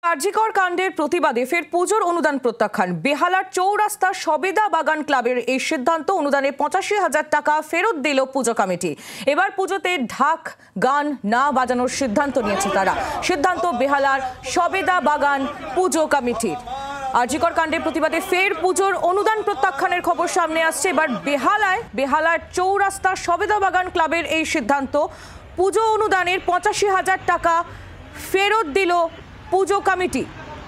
কার্যকর কাণ্ডের প্রতিবাদে ফের পুজোর অনুদান প্রত্যাখ্যান। বেহালার চৌরাস্তা সবেদা বাগান ক্লাবের এই সিদ্ধান্ত, অনুদানে ৮৫,০০০ টাকা ফেরত দিল পুজো কমিটি। এবার পুজোতে ঢাক গান না বাজানোর সিদ্ধান্ত নিয়েছে তারা। সিদ্ধান্ত বেহালার সবেদা বাগান পুজো কমিটির। কার্যকর কাণ্ডের প্রতিবাদে ফের পুজোর অনুদান প্রত্যাখ্যানের খবর সামনে আসছে। এবার বেহালার চৌরাস্তা সবেদা বাগান ক্লাবের এই সিদ্ধান্ত, পুজো অনুদানের ৮৫,০০০ টাকা ফেরত দিল পুজো কমিটি।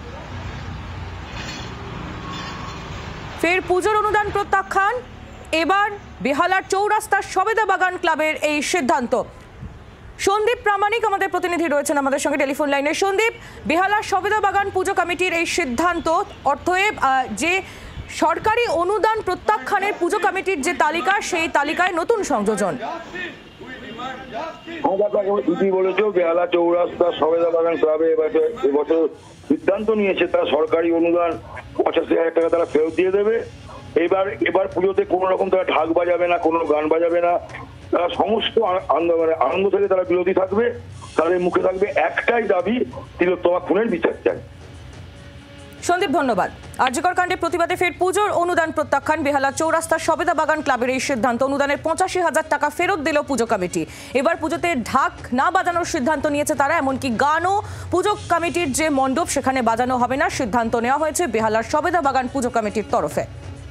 ফের পুজোর অনুদান প্রত্যাখ্যান, এবার বেহালার চৌরাস্তার সবেদা বাগান ক্লাবের এই সিদ্ধান্ত। সন্দীপ প্রামাণিক আমাদের প্রতিনিধি রয়েছেন আমাদের সঙ্গে টেলিফোন লাইনে। সন্দীপ, বেহালার সবেদা বাগান পুজো কমিটির এই সিদ্ধান্ত অর্থে যে সরকারি অনুদান প্রত্যাখ্যানের পুজো কমিটির যে তালিকা, সেই তালিকায় নতুন সংযোজন। বেহালা চৌরাস্তা সবেদা বাগান ক্লাবে এবছর সিদ্ধান্ত নিয়েছে তারা সরকারি অনুদান ৮৫,০০০ টাকা তারা ফেরত দিয়ে দেবে। এবার পুজোতে কোনো রকম তারা ঢাক বাজাবে না, কোনো গান বাজাবে না, তারা সমস্ত আনন্দ থেকে তারা বিরোধী থাকবে। তাদের মুখে থাকবে একটাই দাবি, তিলোত্তমা খুনের বিচার চাই। সন্দীপ, ধন্যবাদ। কার্যকর কাণ্ডের প্রতিবাদে ফের পুজোর অনুদান প্রত্যাখ্যান, বেহালা চৌরাস্তার সবেদা বাগান ক্লাবের এই সিদ্ধান্ত, অনুদানের ৮৫,০০০ টাকা ফেরত দিল পুজো কমিটি। এবার পুজোতে ঢাক না বাজানোর সিদ্ধান্ত নিয়েছে তারা। এমনকি গানও পুজো কমিটির যে মণ্ডপ সেখানে বাজানো হবে না, সিদ্ধান্ত নেওয়া হয়েছে বেহালার সবেদা বাগান পুজো কমিটির তরফে।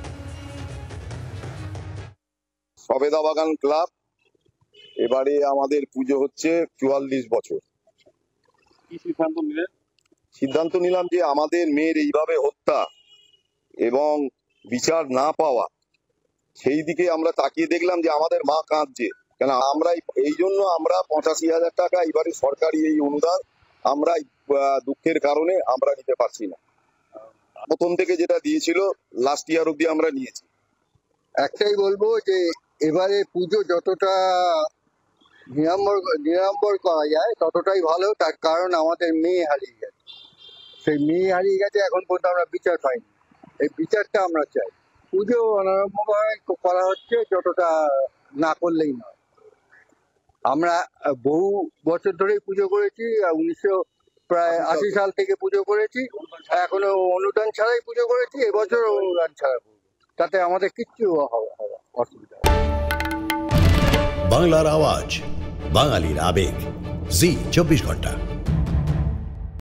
সবেদা বাগান ক্লাব এবারে আমাদের পুজো হচ্ছে ৪৪ বছর। কি সিদ্ধান্ত নিলেন? সিদ্ধান্ত নিলাম যে আমাদের মেয়ের এইভাবে হত্যা এবং বিচার না পাওয়া, সেই দিকে আমরা তাকিয়ে দেখলাম যে আমাদের মা কাঁদছে। কেন আমরা এই জন্য আমরা ৮৫,০০০ টাকা এবারে সরকারি এই অনুদান আমরা দুঃখের কারণে আমরা নিতে পারছি না। প্রথম থেকে যেটা দিয়েছিল লাস্ট ইয়ার অব্দি আমরা নিয়েছি। একটাই বলবো যে এবারে পুজো যতটা নিরাম্বর করা যায় ততটাই ভালো, তার কারণ আমাদের মেয়ে হারিয়ে গেছে। সেই মেয়ে হারিয়ে গেছে, এখন পর্যন্ত আমরা বিচার পাইনি। এই বিচারটা আমরা চাই। পুজো অনারম্ভভাবে করা হচ্ছে, যতটা না করলেই নয়। আমরা বহু বছর ধরেই পুজো করেছি, ১৯৮০ সাল থেকে পুজো করেছি, এখনো অনুদান ছাড়াই পুজো করেছি, এবছর অনুদান ছাড়া করবো, তাতে আমাদের কিচ্ছু অসুবিধা। বাংলার আওয়াজ, বাঙালির আবেগ, জি ২৪ ঘন্টা।